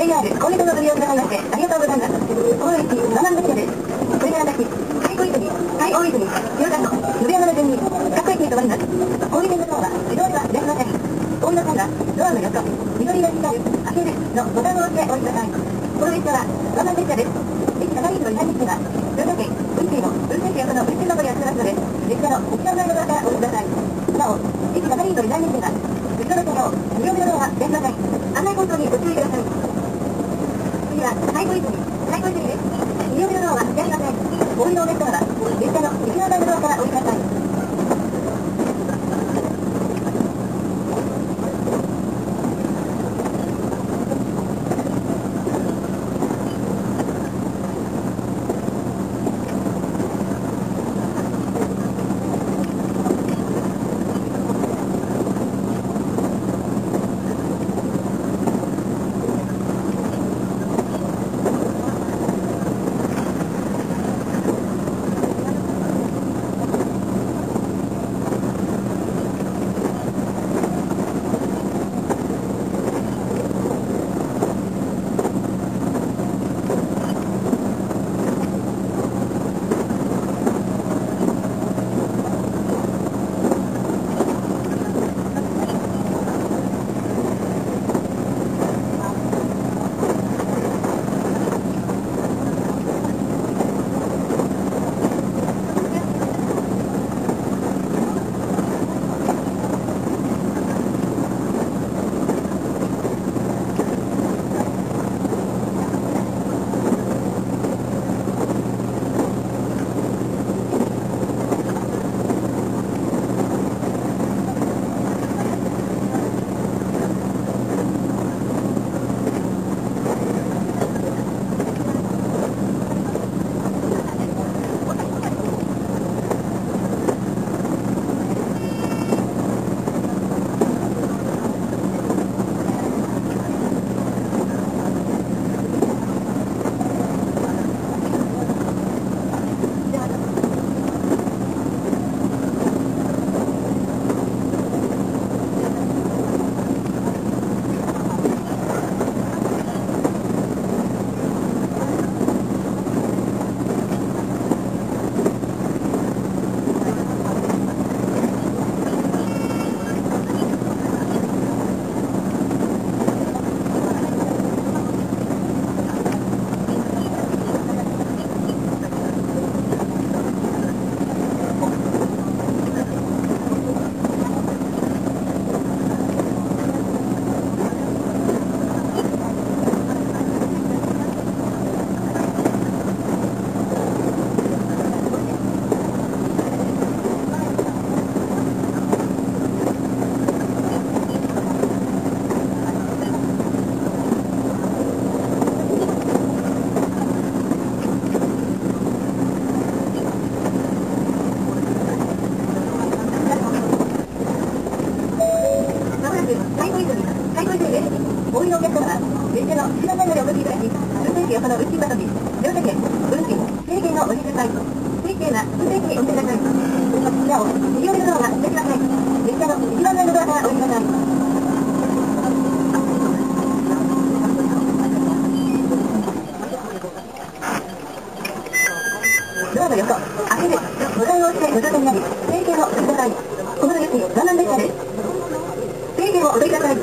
JR 小江戸のご利用くださいましてありがとうございます。この駅7番列車です。これから先、太鼓泉、太大泉、広田と延山の順に各駅に停まります。小売店の方は自動ではいらっしゃいません。お降りの際はドアの横、緑色に光る開けるのボタンを押してお降りください。この列車は7番列車です。駅係員の依頼には乗車券、運賃を運転手用の運賃箱に預けますので、列車の一番前のドアからお降りください。なお、駅係員の依頼には後ろの車両、無料でのドアはいらっしゃいません。案内放送にご注意ください。次は太鼓泉です。無料でのドアはしてありません。お降りのお客様は列車の一番前のドアからお降りください。お降りのお客様は列車の一番前までお越しいただき、運転士横の運賃箱に乗車券、運賃、整理券をお入れください。整理券は運転士にお見せください。なお、無料でのドアはしてください。列車の一番前のドアからお降りください。ドアの横、開けるのボタンを押してご乗車になり、整理券をお取りください。この列にワンマン列車です。整理券をお取りください。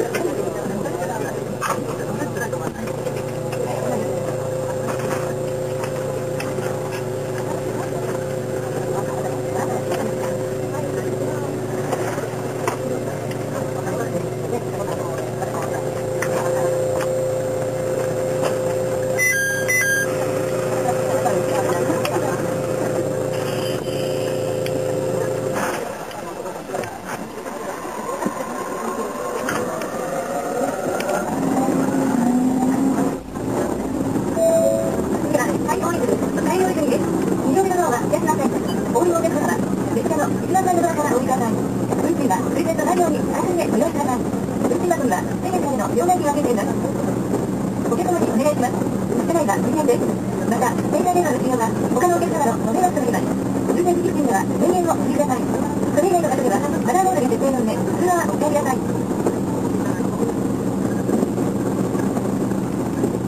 また、携帯電話の使用は他のお客様のご迷惑となります。運転席付近では電源をお切りください。それ以外の場所ではマナーモードに設定の上、通話はお控えください。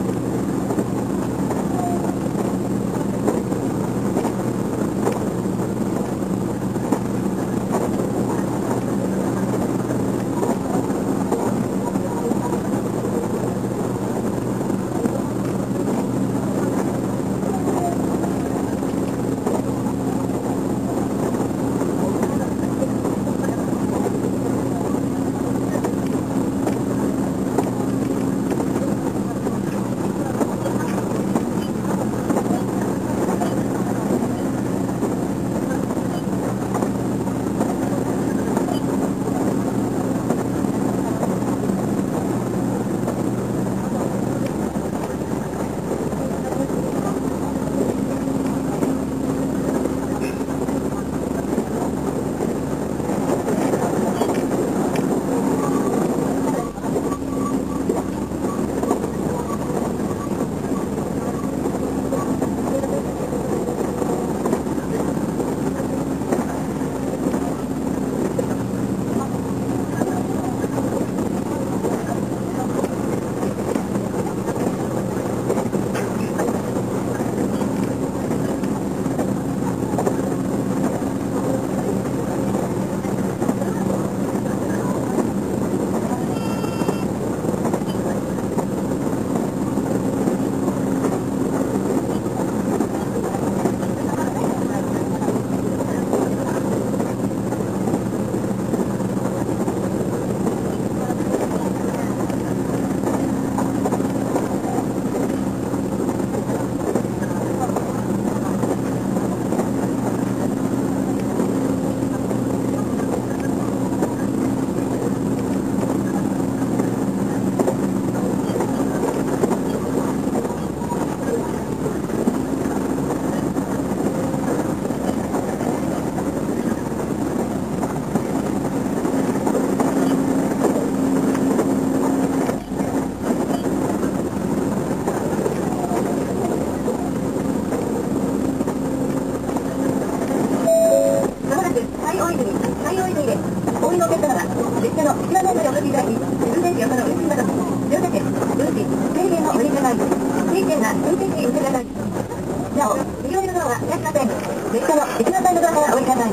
一番前までお越しいただき、運転士よその運賃など、乗車券、運賃、制限をお入れください。定期券が運転士にお入れください。なお、利用のドアは開きません。列車の一番前のドアからお降りください。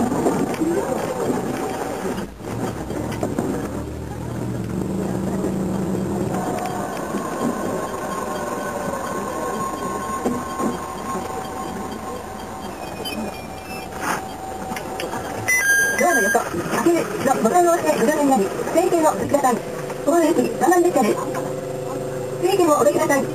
ドアの横、開けるのボタンを押してご乗車になり、整理券をお取りください。この行き、南南列車です。整理券をお取りください。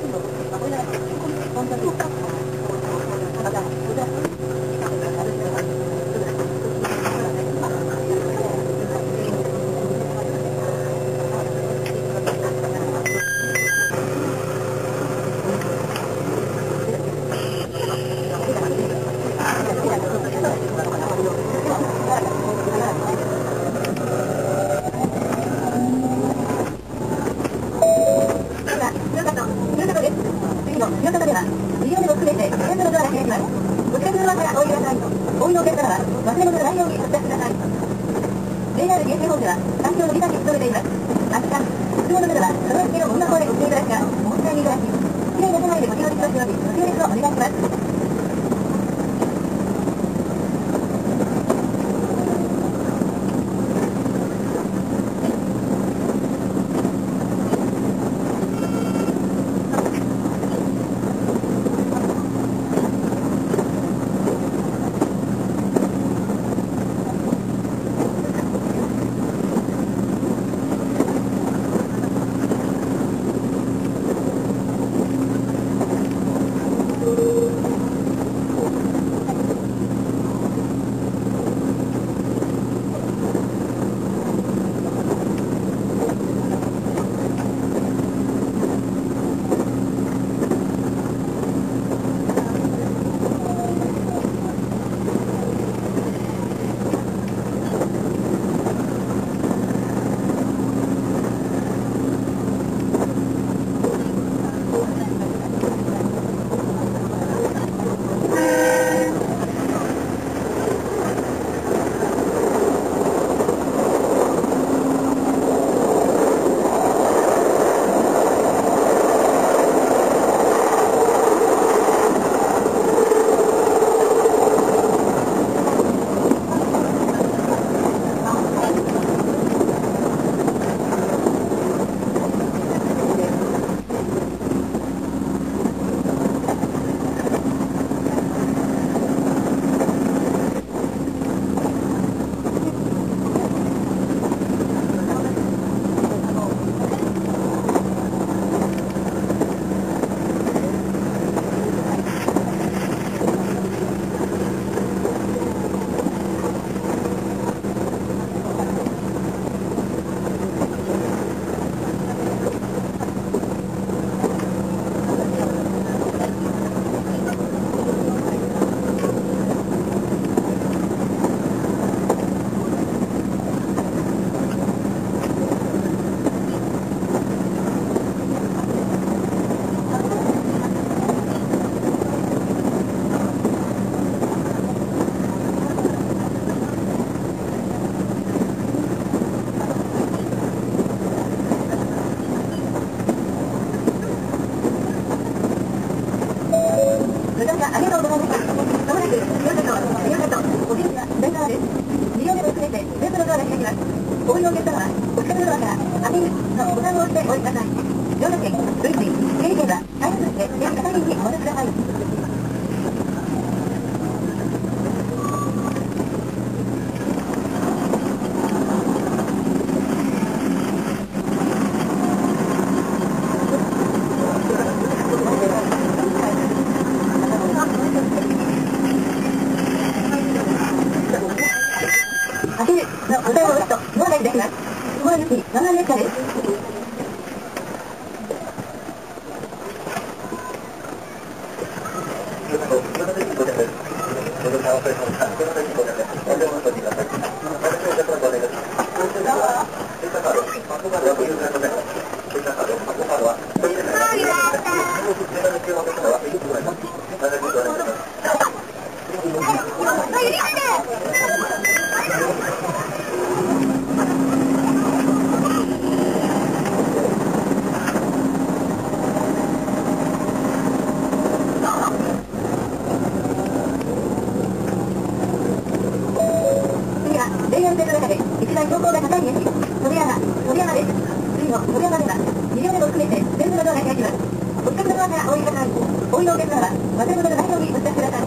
谷駅、野山です。次の野山では、2両目も含めて全部のドアが開きます。お近くのドアからお降りください。お降りのお客様は、忘れ物のないようにお伝えください。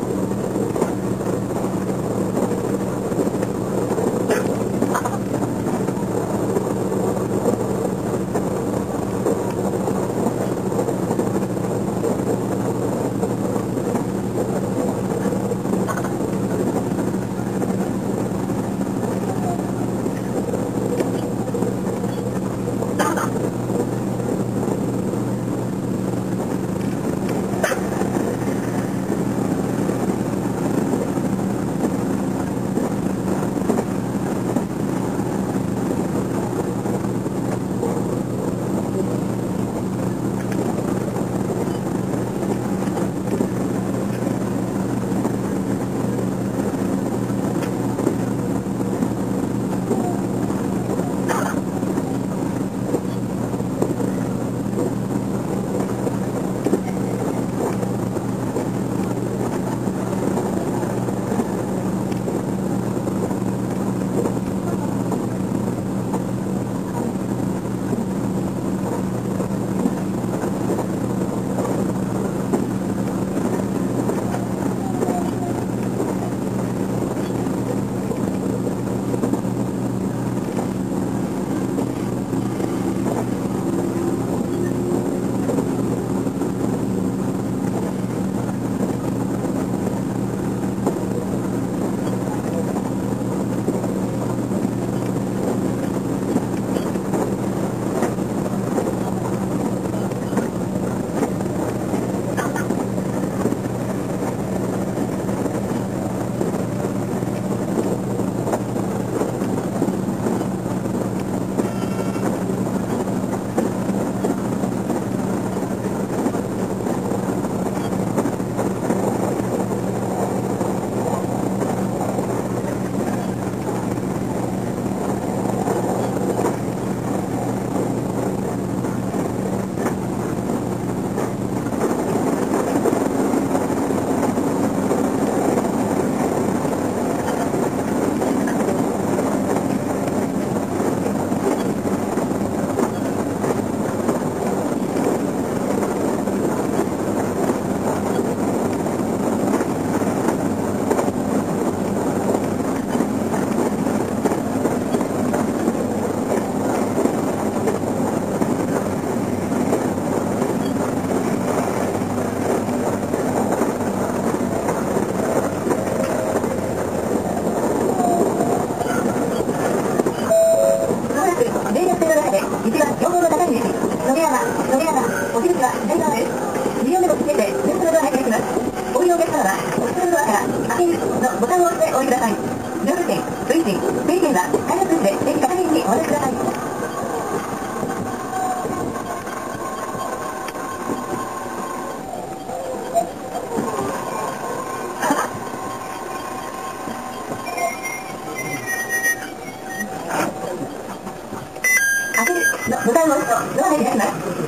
ボタンを押すとドアが開きます。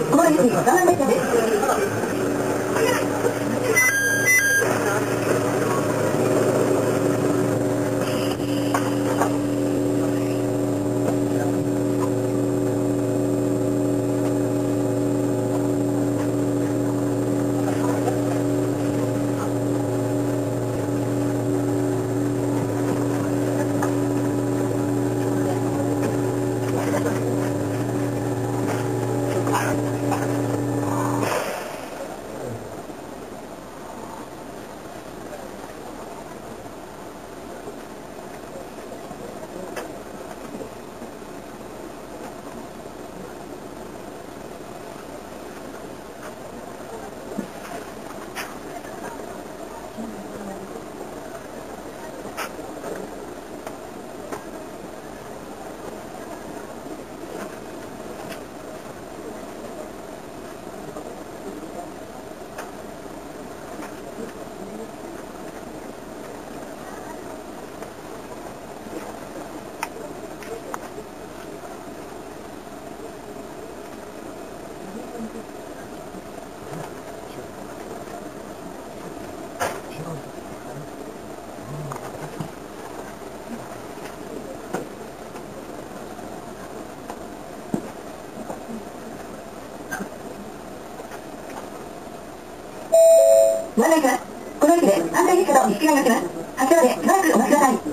この道に我慢列車です。 を西がいます。発車までしばらくお待ちください。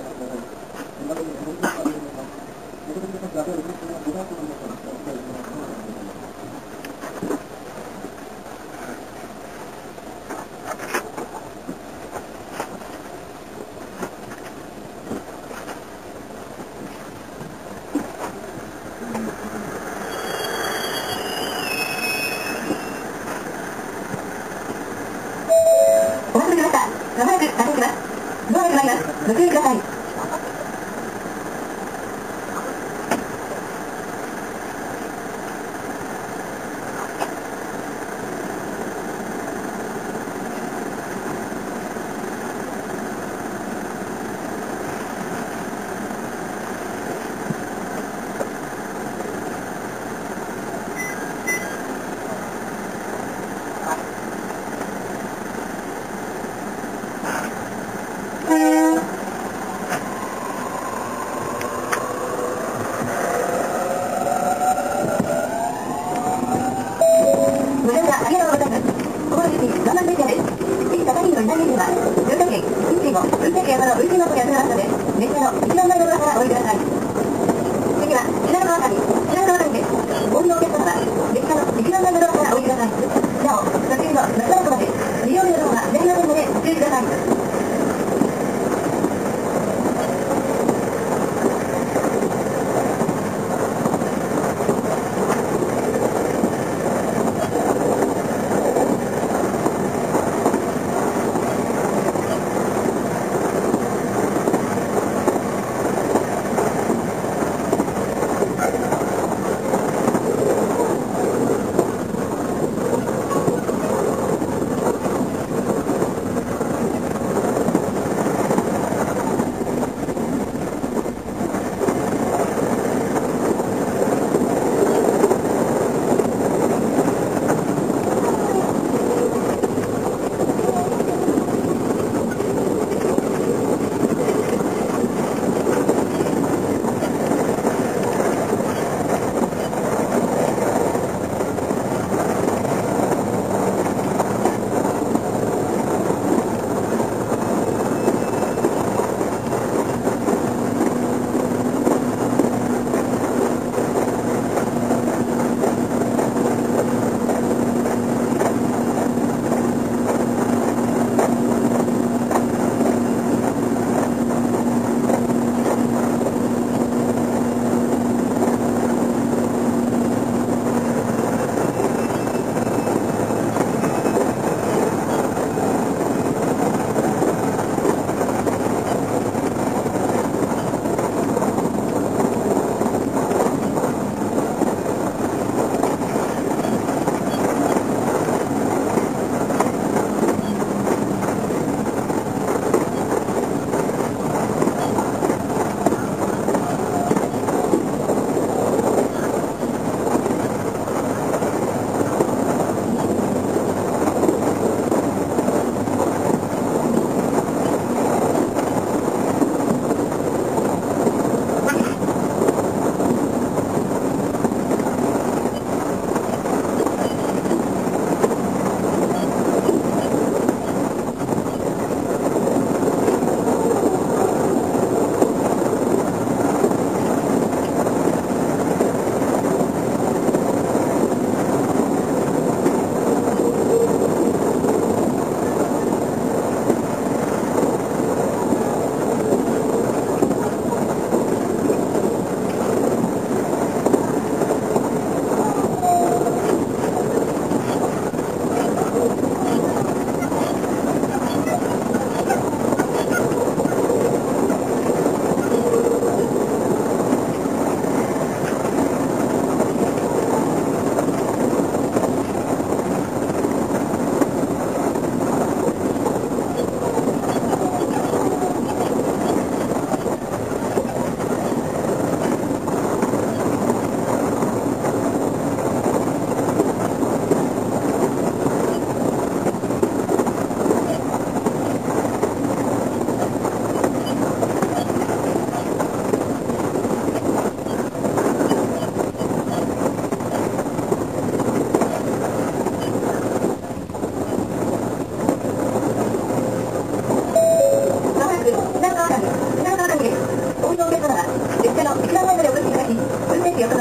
お待たせしました。まもなく発車します。ドアが閉まります。ご注意ください。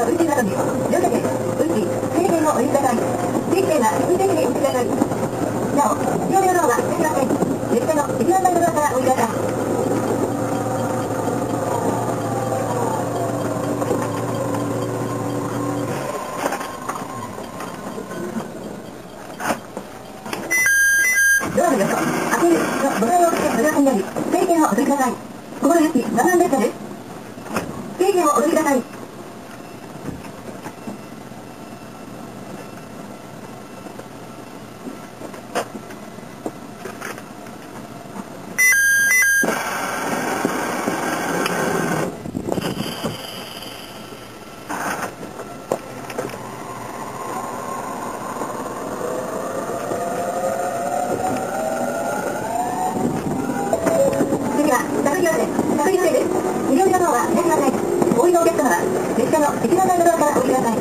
の運転などに乗車券、運賃、制限をお入れください。定期券は運転時にお持ちください。なお、両目のドアは開きません。列車の一番前のドアからお降りください。ドアの横、開けるのボタンを押してドアになり、定券をお取りください。心よき我慢列車です。定券をお取りください。着陸です。2両目のドアは開きません。お降りのお客様は列車の一番前のドアからお降りください。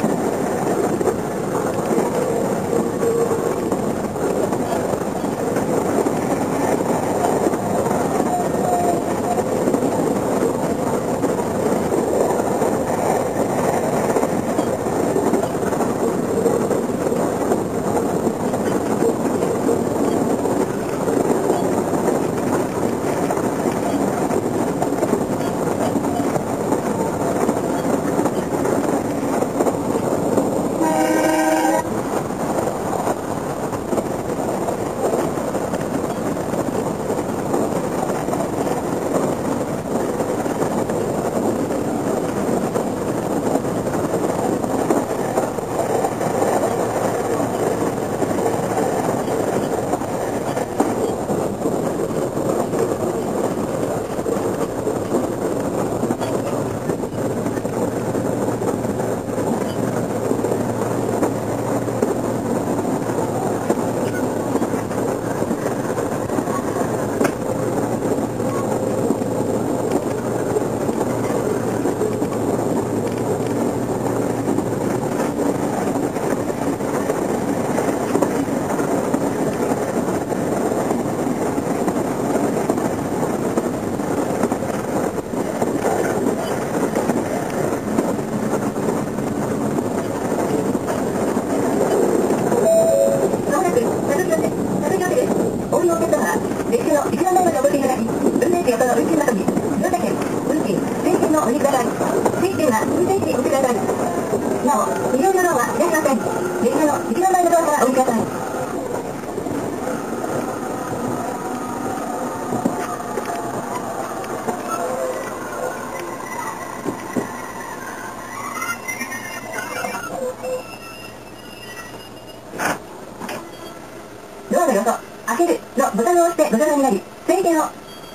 ドアの横、開けるのボタンを押してご乗車になり、整理券を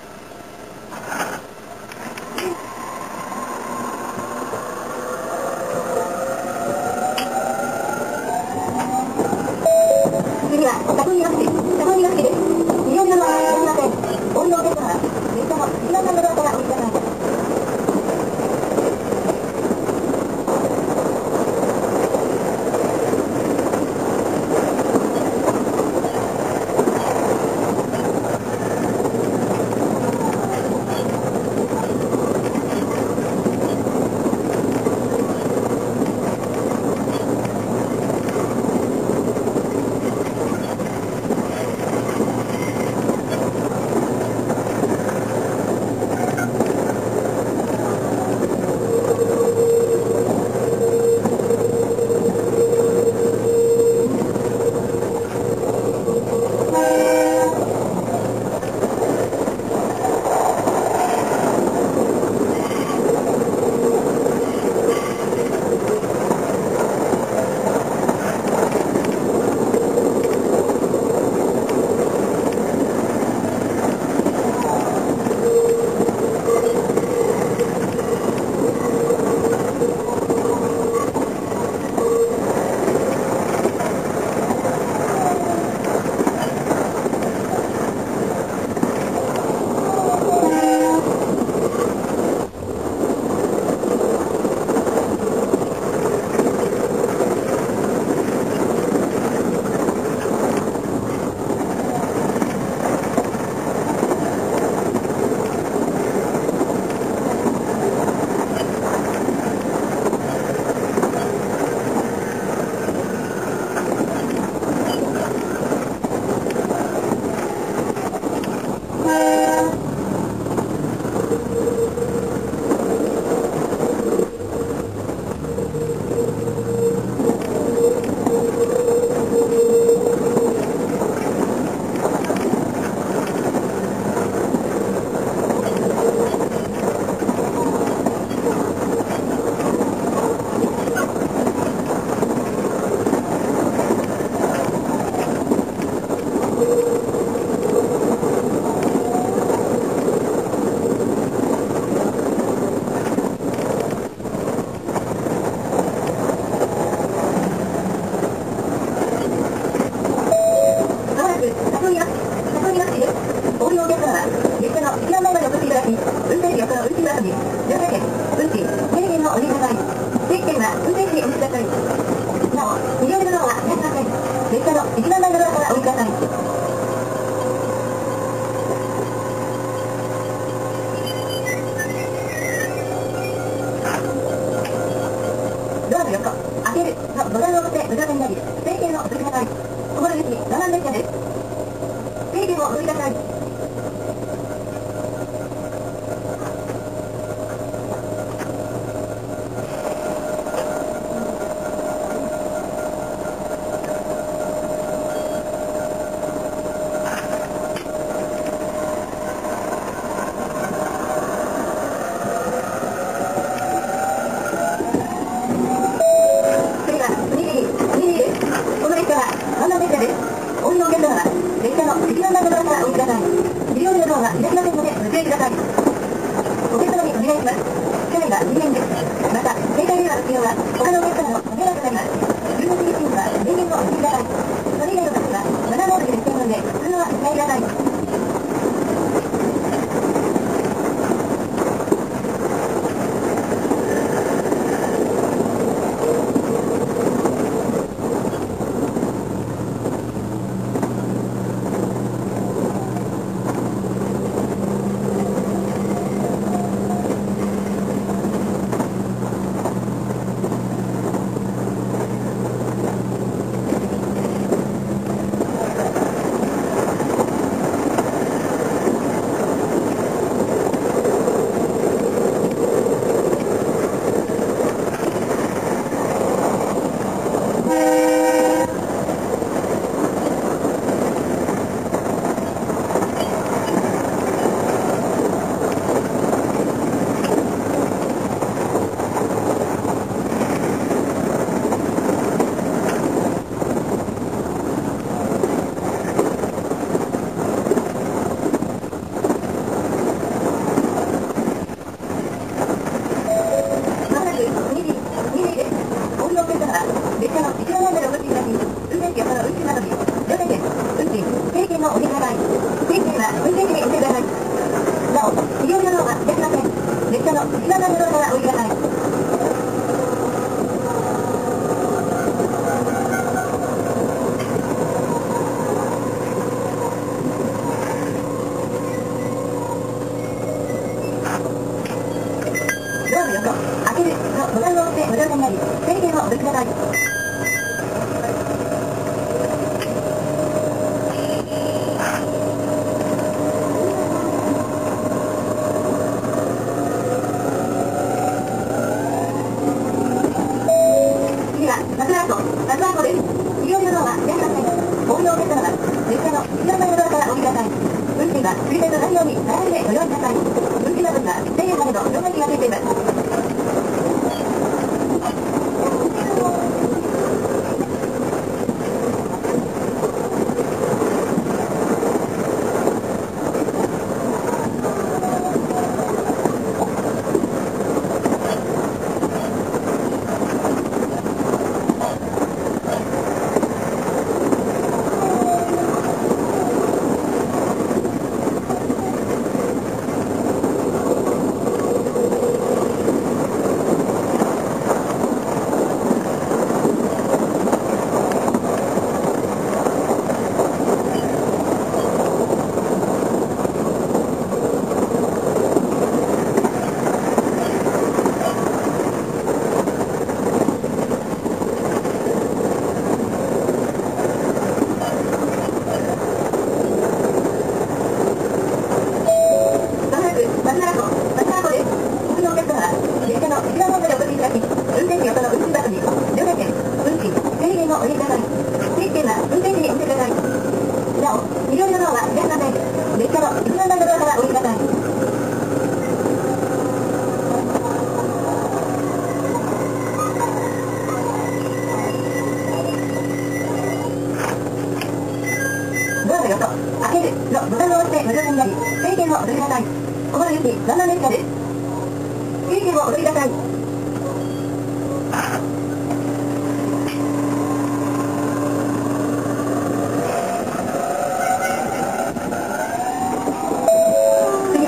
次は、車庫入学時です。2両目のドアは開きません。お降りのお客様は、列車の一番前のドアからお降りください。 は運転士お待ちください。なお、2両目のドアは開きません。列車の一番前のドアからお降りください。ドアの横、開けるのボタンを押して無料になり、整形をお取りください。心行き7番列車です。整形をお取りく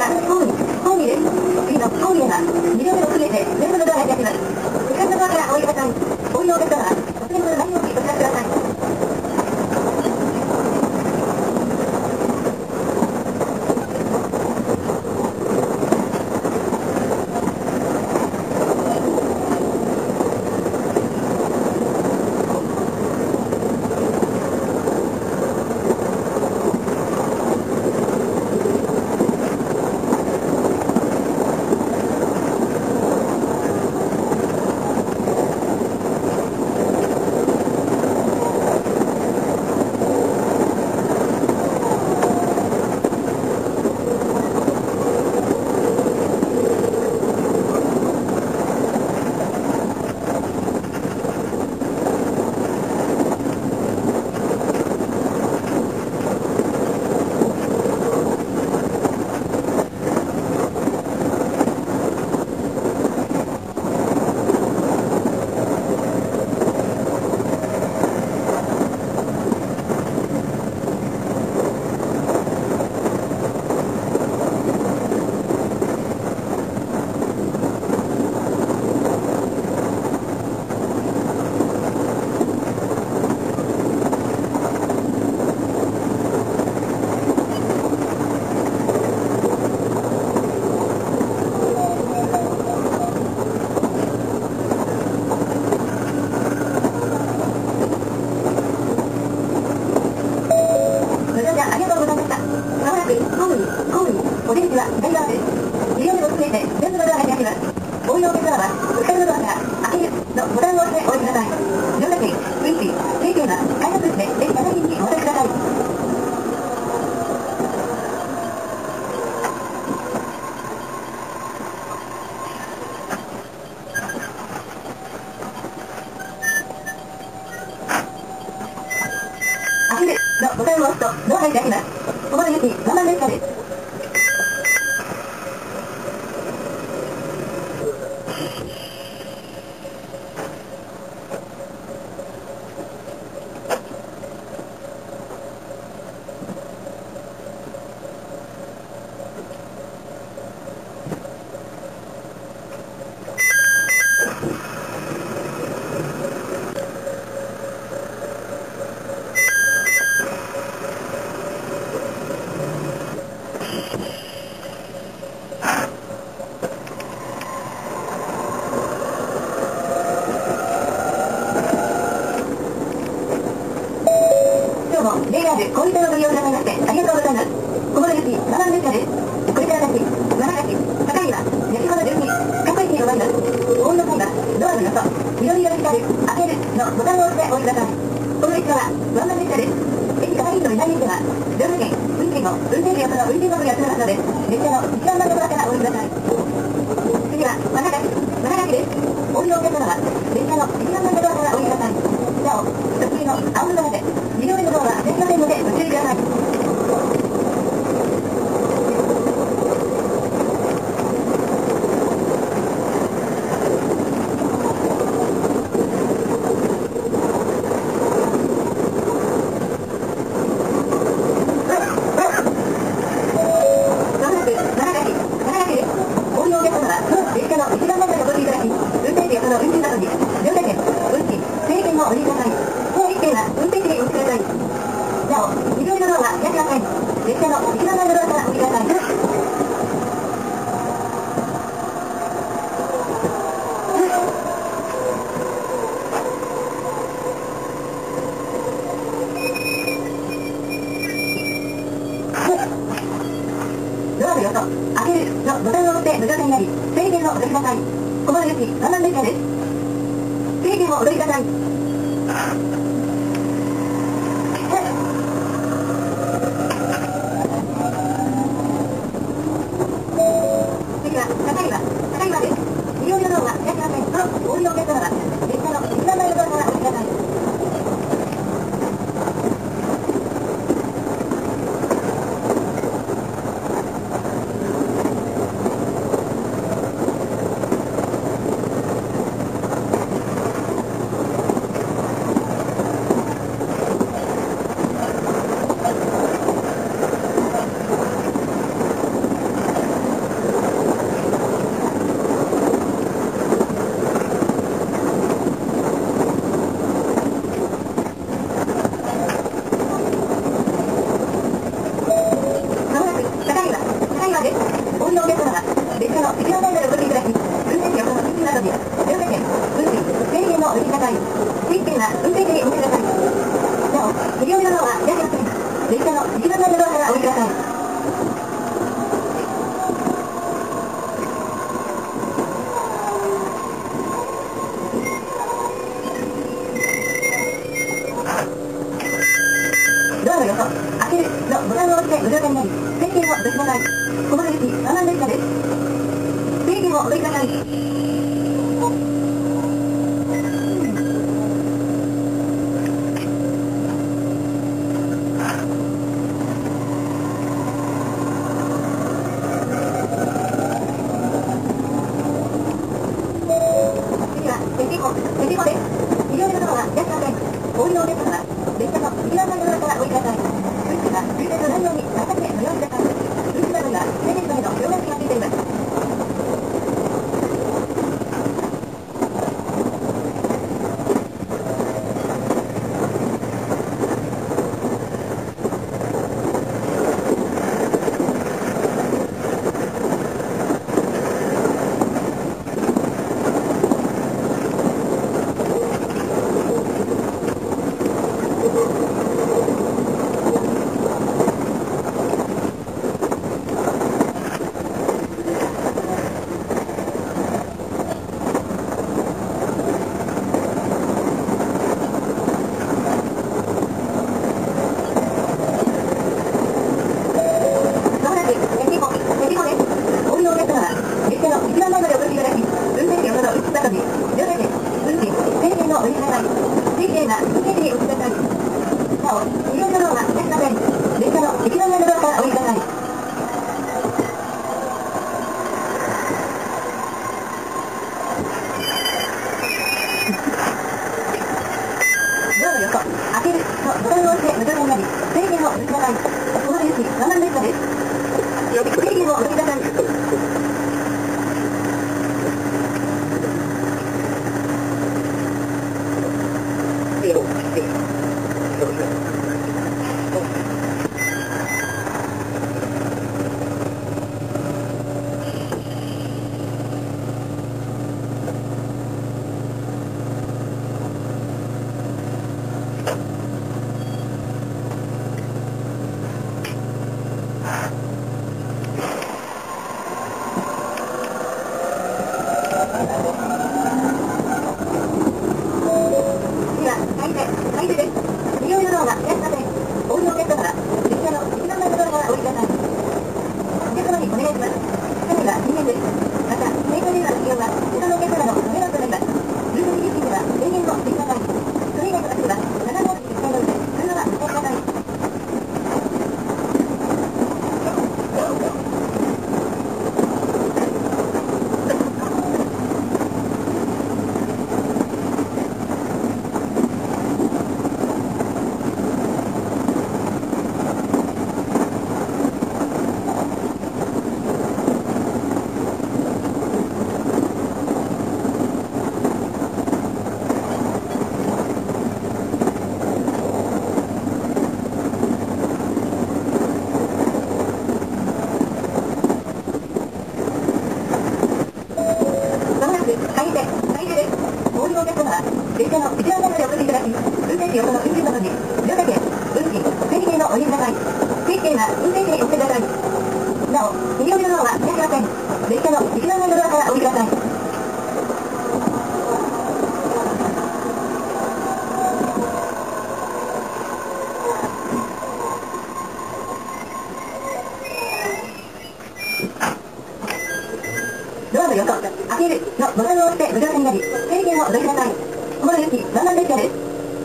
ださい。2両目を含めて全部のドアが開きます。セカンドドアからお降りください。 ボタンを押してお降りください。乗車券、運賃、定券は改札口で駅係員にお渡しください。アクセルのボタンを押すとドアが開きます。小諸行き3番列車です。JR 小糸をご利用くださいましてありがとうございます。小諸行き7番列車です。これから先、長崎、高岩、八島の順に各駅に止まります。お降りの際は、ドアの横、緑色に光る開けるのボタンを押してお降りください。この列車はワンマン列車です。駅係員のいない駅では、乗車券、運賃を運転手横の運転箱に集めますので、列車の一番前のドアからお降りください。次は、真長崎です。お降りのお客様は、列車の一番前のドアからお降りください。なお、特急の青のドアで、2両目のドアは電車線のでご注意ください。ドアの横、開けるのボタンを押して無状態になり、制限をお取りください。小諸行き3番列車です。制限をお取りください。次は高岩です。利用のドアは開きません。お降りのお客様は列車の一番前のドアからお降りください。ドアの横、開けるのボタンを押して無状態になり、制限をお取りください。小諸行き3番列車です。制限をお取りください。次は、セティホです。2両目のドアは開きません。お降りのお客様は、列車の一番前のドアからお降りください。運賃は優先のないように改札でご用意ください。運賃箱には制限時までの両替機がついています。 をお入れください。水系が運転時にお待ちください。なお、利用のドアは開きません。電車の一番前のドアからお降りください。ドアの横、開けるのボタンを押して無状態になり、制限をお降りください。この電気、ワンマン列車です。制限をお降りください。ドアの横、開けるのボタンを押して無状態になり、制限をお取りください。小諸行きワンマン列車です。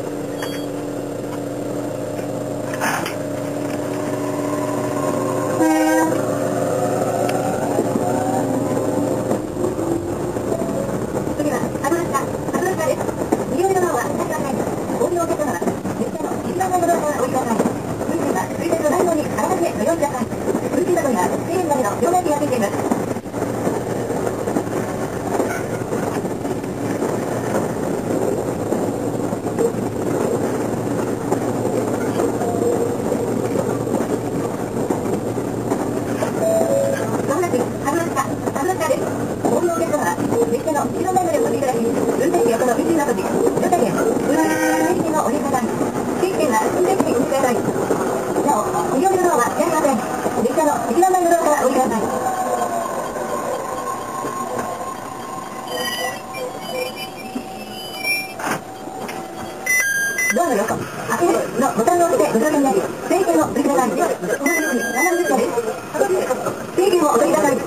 次は、博物館です。利用のドアは開きません。お降りのお客様は、列車の一番前のドアからお降りください。運賃は、水鉄の番号に改めてご用意ください。運賃箱には、1000円までの両替機がついています。ドアの横、開けるのボタンを押して無状態になり、制限をお取りください。このように7分です。制限をお取りください。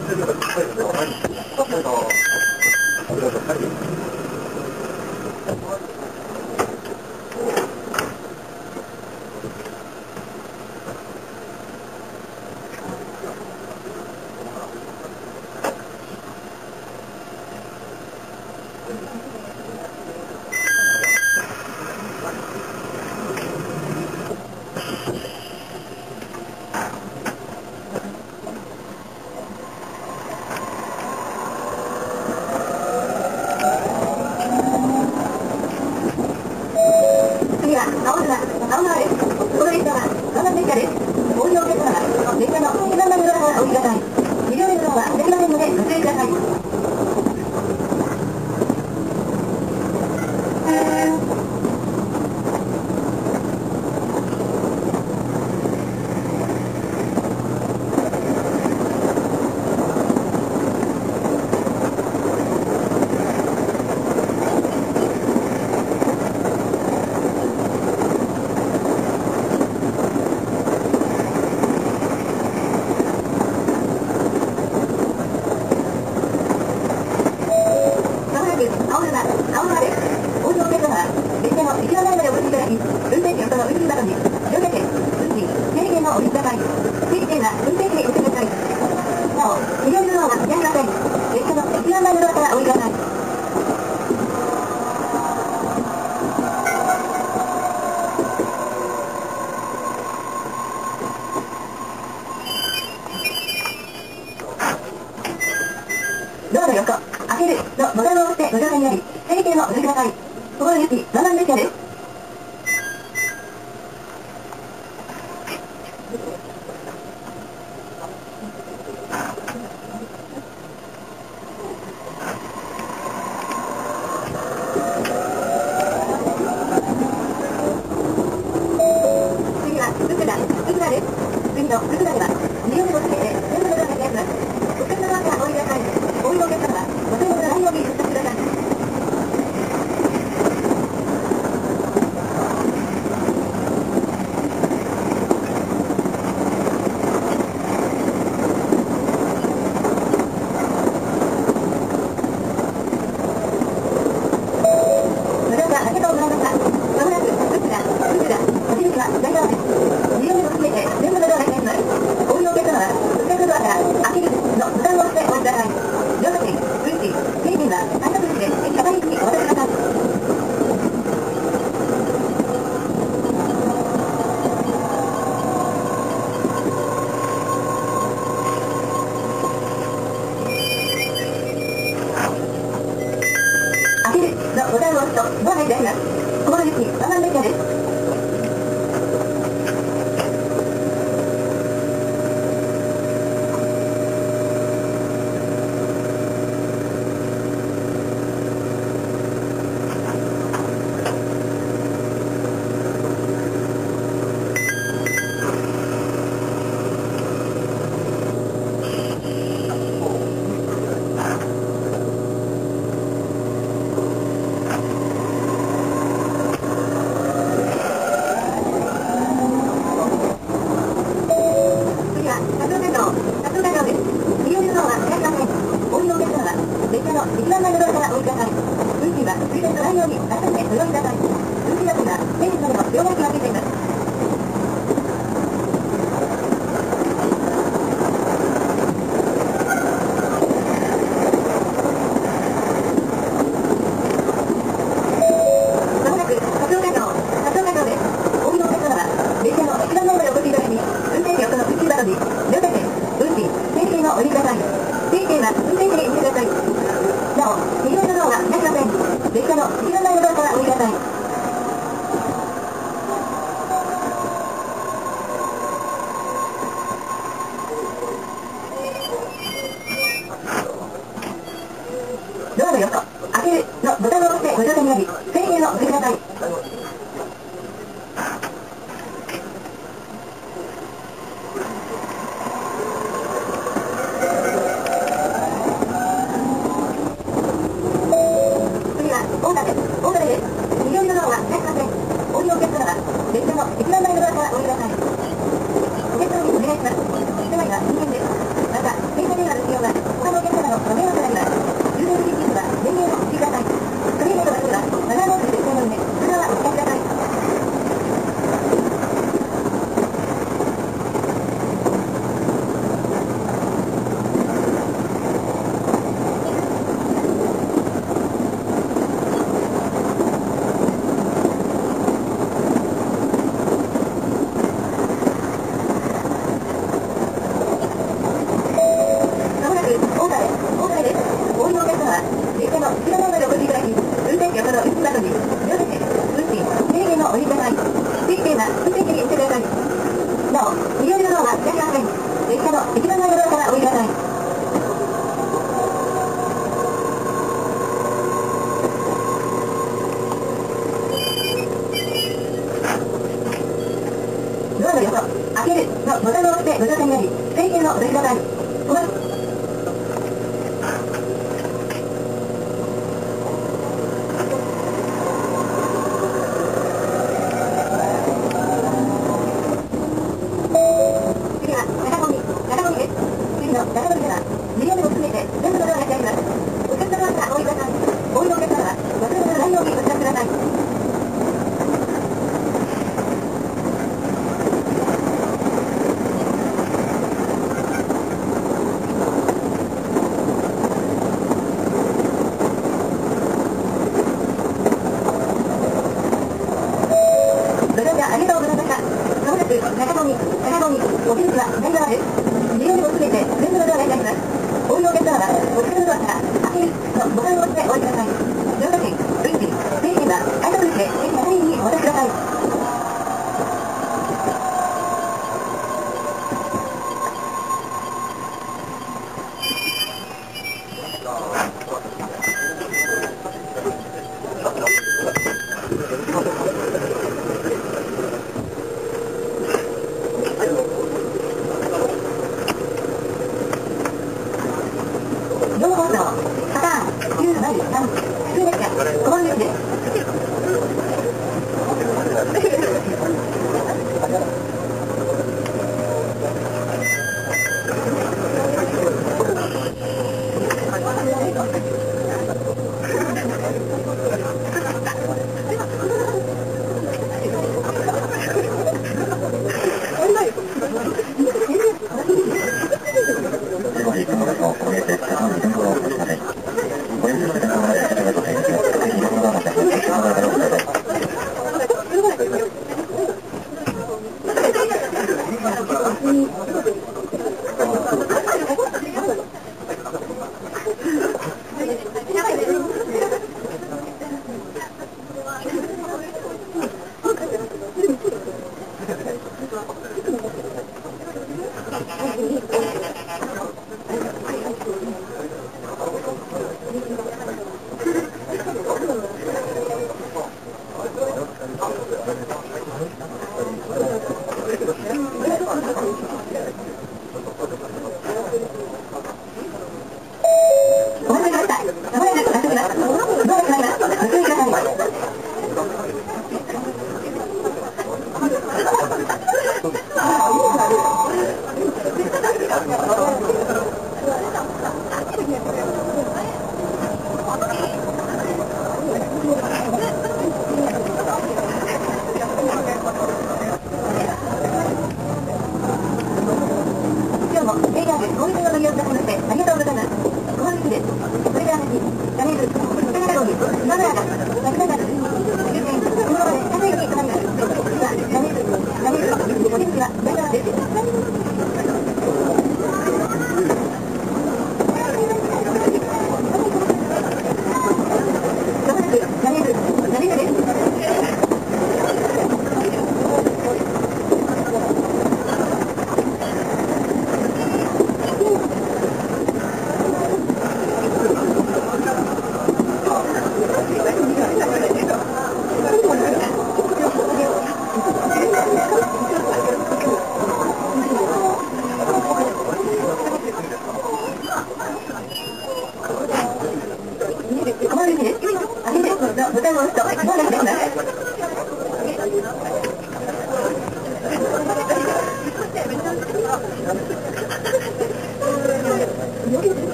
列車です。次は福田です。次の福田では利用をつけて全部のドアが開きます。お客様からお降りください。お降りのお客様はご乗車のないように出発ください。ボタンを押すとドアが開きます。この行きワンマン列車です。一番前のドアからお降りください。運賃はついてのないように改めてご用意ください。運賃料金は先日までの両替機がついています。まもなく活岡城です。お降りのお客様は列車の一番前までお越しいただき、運転席横の宇宙バトに両手券、運賃、整理券をお入れください。整理券は運転席に入れてください。なお、右側のドアが開きません。列車の一番前のドアからお降りください。ドアの横、開けるのボタンを押してご乗車になり、整理券をお振りください。大田です。右寄りのドアが開きません。お降りのお客様は列車の一番前のドアからお降りください。お客様にお願いします。室内は人間です。また、電車電話の使用は他のお客様のご迷惑となります。優先的には電源をお付けください。それ以外の場所ではマナーモードで設定の上、それはお使いください。ドアの横、開けるのボタンを押してご乗車になり、整理券をお出しください。次は中込です。次の中込では、無料でも含めて全部のドアが開きます。お客様からお降りください。お降りのお客様はご乗車のないようにお知らせください。ありがとうございました。まもなく中込、お出口は左側です。利用を含めて全部のドアが開きます。お降りのお客様はお近くのドアから開けるのボタンを押してお降りください。乗車券、運賃、整理券は改札口で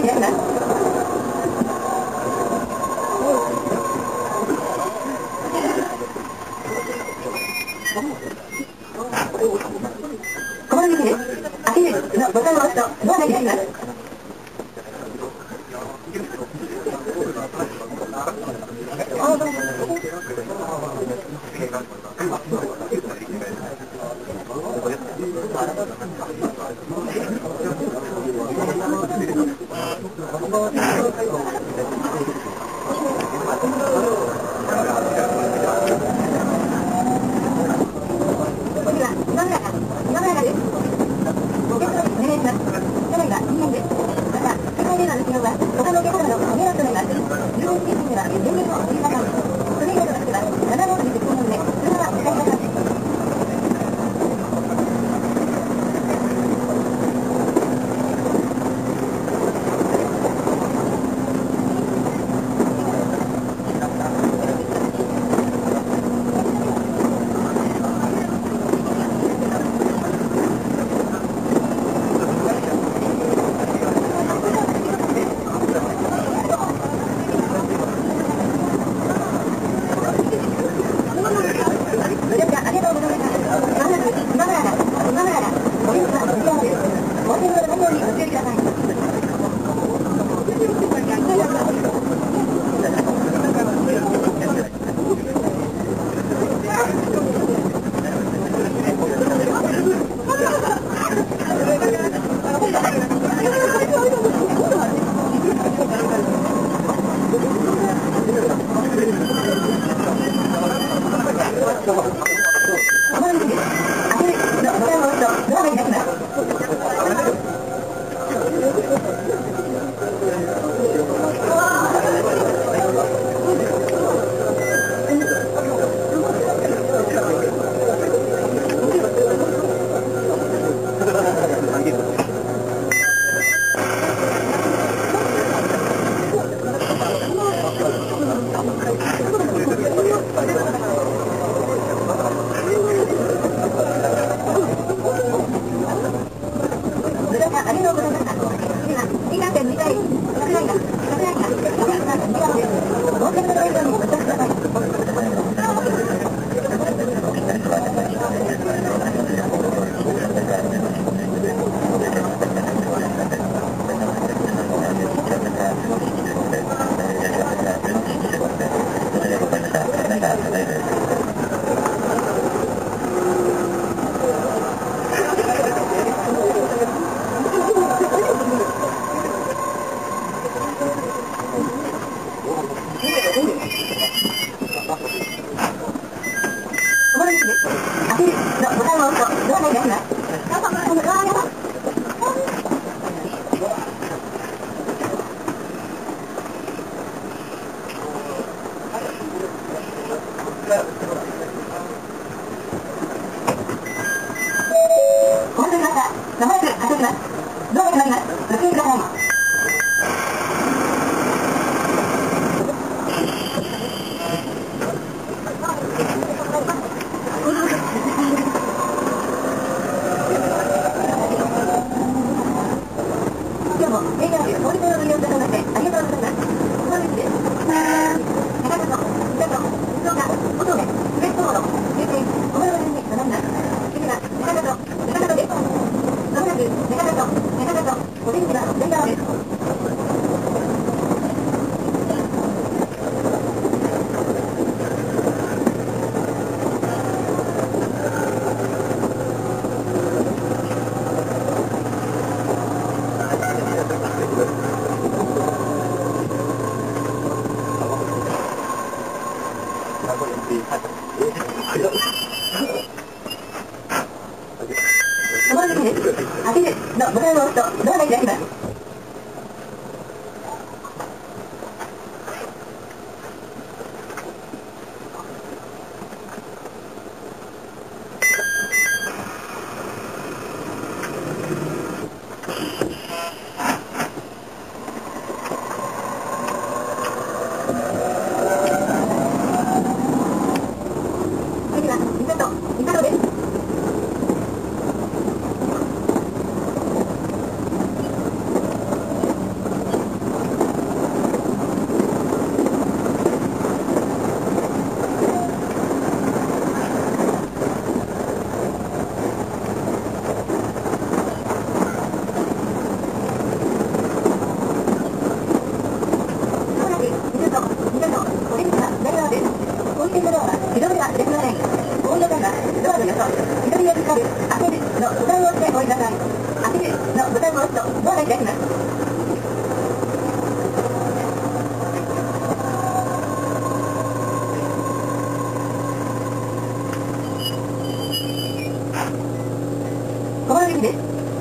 開きます。小窓口です。開けるのボタンを押すとドアが開きます。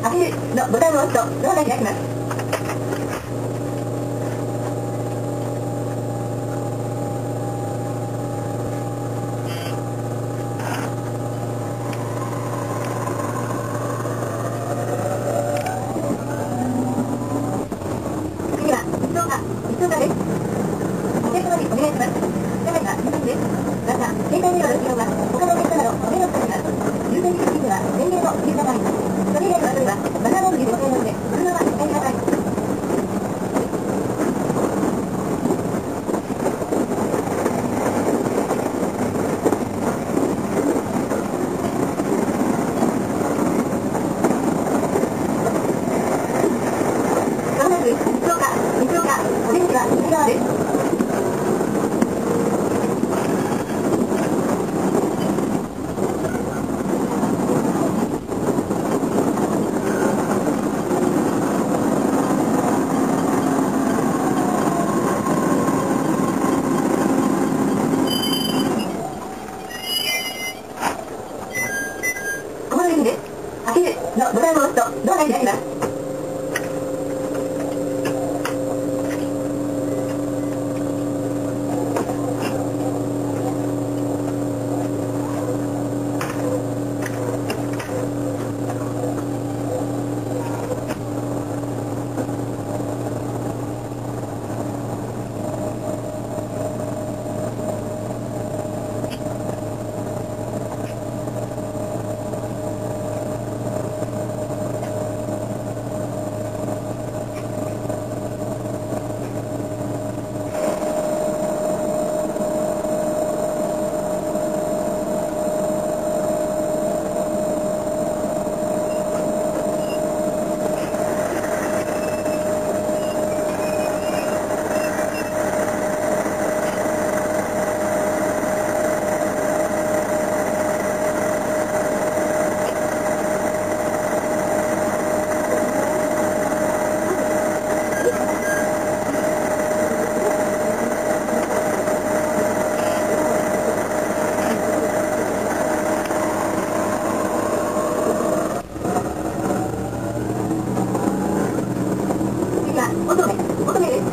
開けるのボタンを押すとドアが開きます。次は一等です。お客様にお願いします。車内は2番です。また、携帯電話の使用は他のお客様のお目の下には優先については電源を入れください。それ以外の後ではマナーモードでございますので、車はお使いください。まもなく福岡、お出口は左側です。この駅です。開けるのボタンを押すとドアが開きます。乙女です。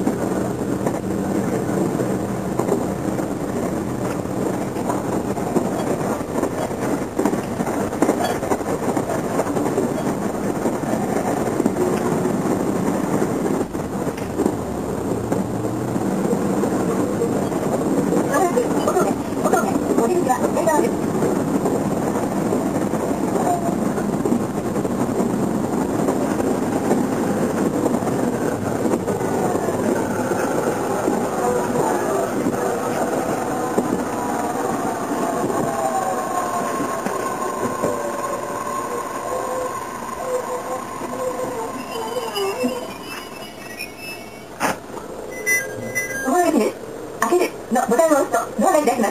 まもなくお出口は左側です。この駅です。開けるのボタンを押すとドアが開きます。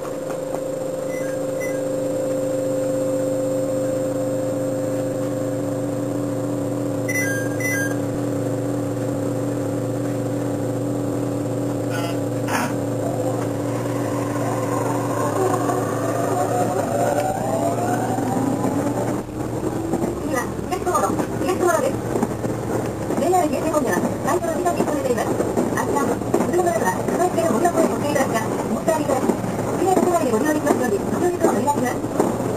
次は東雲路です。JR 京成本では最初の時間に進めています。あちら、車の中は備え付けの森の声をお付けいただくか、お伝えいただき、きれいな車内でご利用できますように、ご協力をお願いします。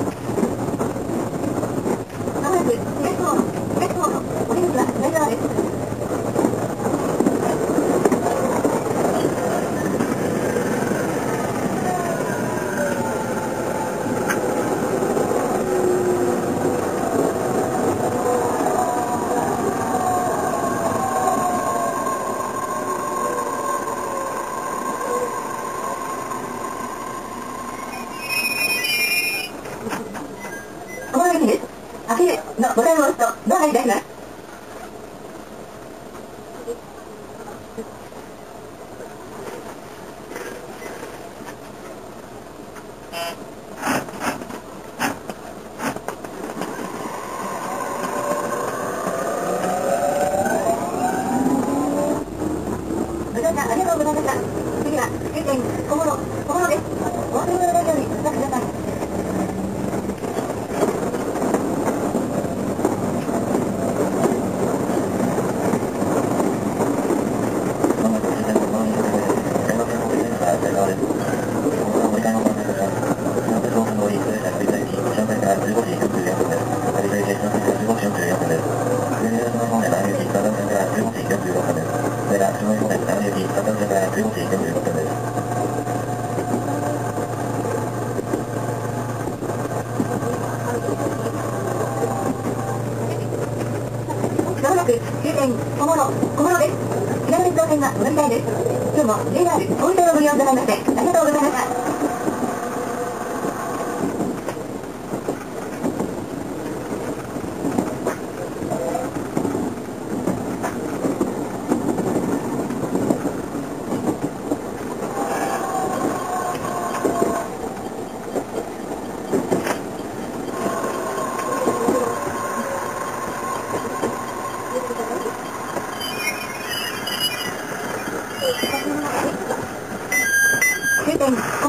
まもなく東雲路、お出口は左側です。この駅です。開けるのボタンを押すとドアが開きます。ご乗車ありがとうございました。次は終点小諸です。お忘れ物のないようにお伝えください。 です。乗り換えのご案内ですが、上鉄大津通り、それから繰り返し、上海から15時44分です。乗り換え停止の時は15時44分です。上に下方面南行き、片線から15時46分です。上が下方面南行き、片線から15時46分です。 まもなく終点小諸です。南鉄道線はお乗り換えです。今日も JR 大分線をご利用くださいましてありがとうございました。終点小